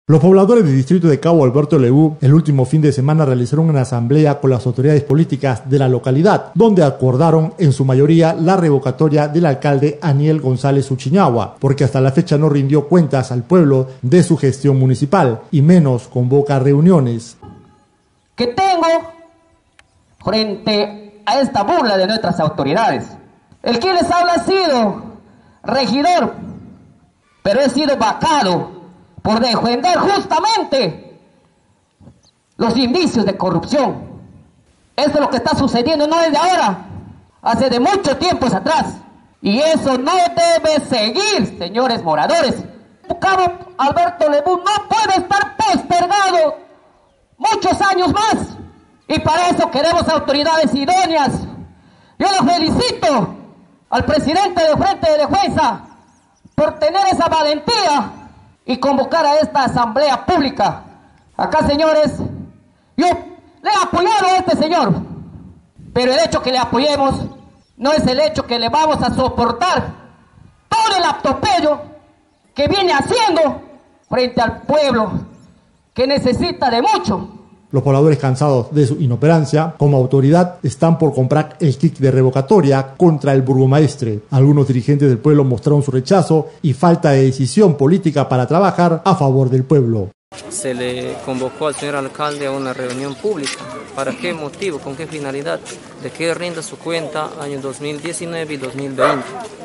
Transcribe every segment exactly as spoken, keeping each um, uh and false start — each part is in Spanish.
Los pobladores del distrito de Cabo Alberto Lebu el último fin de semana realizaron una asamblea con las autoridades políticas de la localidad, donde acordaron en su mayoría la revocatoria del alcalde Aniel González Uchiñahua, porque hasta la fecha no rindió cuentas al pueblo de su gestión municipal y menos convoca reuniones. Que tengo frente a esta burla de nuestras autoridades. El que les habla ha sido regidor, pero he sido vacado por defender justamente los indicios de corrupción. Eso es lo que está sucediendo no desde ahora, hace de mucho tiempo atrás. Y eso no debe seguir, señores moradores. Cabo Alberto Lebu no puede estar postergado muchos años más. Y para eso queremos autoridades idóneas. Yo lo felicito al presidente del Frente de Defensa por tener esa valentía y convocar a esta asamblea pública. Acá, señores, yo le he apoyado a este señor, pero el hecho que le apoyemos no es el hecho que le vamos a soportar todo el atropello que viene haciendo frente al pueblo, que necesita de mucho. Los pobladores, cansados de su inoperancia como autoridad, están por comprar el kit de revocatoria contra el burgomaestre. Algunos dirigentes del pueblo mostraron su rechazo y falta de decisión política para trabajar a favor del pueblo. Se le convocó al señor alcalde a una reunión pública. ¿Para qué motivo? ¿Con qué finalidad? De que rinda su cuenta año dos mil diecinueve y dos mil veinte.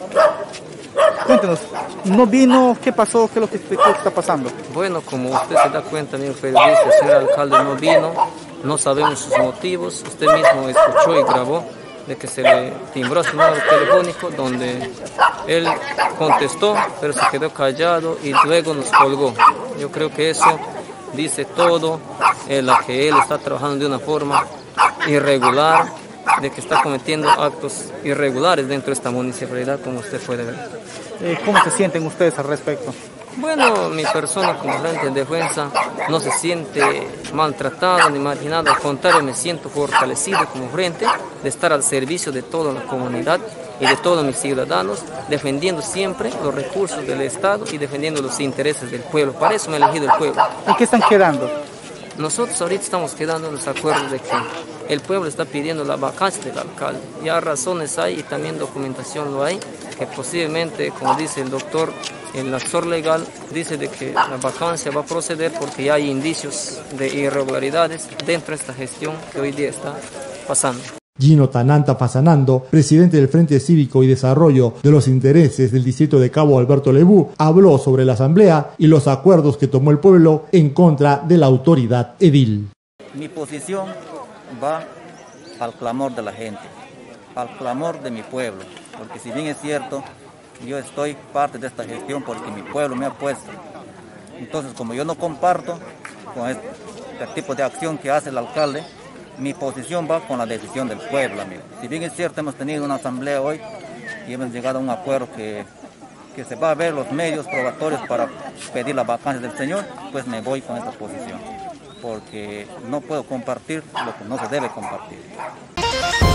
Cuéntenos, ¿no vino? ¿Qué pasó? ¿Qué es lo que, qué está pasando? Bueno, como usted se da cuenta, amigo periodista, el señor alcalde no vino, no sabemos sus motivos. Usted mismo escuchó y grabó de que se le timbró su número telefónico, donde él contestó, pero se quedó callado y luego nos colgó. Yo creo que eso dice todo, en la que él está trabajando de una forma irregular, de que está cometiendo actos irregulares dentro de esta municipalidad, como usted puede ver. Eh, ¿Cómo se sienten ustedes al respecto? Bueno, mi persona como Frente de Defensa no se siente maltratada ni marginada, al contrario, me siento fortalecido como frente de estar al servicio de toda la comunidad y de todos mis ciudadanos, defendiendo siempre los recursos del Estado y defendiendo los intereses del pueblo. Para eso me ha elegido el pueblo. ¿En qué están quedando? Nosotros ahorita estamos quedando en los acuerdos de que el pueblo está pidiendo la vacancia del alcalde. Ya razones hay y también documentación lo hay, que posiblemente, como dice el doctor, el asesor legal dice de que la vacancia va a proceder porque ya hay indicios de irregularidades dentro de esta gestión que hoy día está pasando. Gino Tananta Fasanando, presidente del Frente Cívico y Desarrollo de los Intereses del distrito de Cabo Alberto Lebu, habló sobre la asamblea y los acuerdos que tomó el pueblo en contra de la autoridad edil. Mi posición va al clamor de la gente, al clamor de mi pueblo, porque si bien es cierto, yo estoy parte de esta gestión porque mi pueblo me ha puesto. Entonces, como yo no comparto con este tipo de acción que hace el alcalde, mi posición va con la decisión del pueblo, amigo. Si bien es cierto, hemos tenido una asamblea hoy y hemos llegado a un acuerdo que, que se va a ver los medios probatorios para pedir la vacancia del señor, pues me voy con esta posición, porque no puedo compartir lo que no se debe compartir.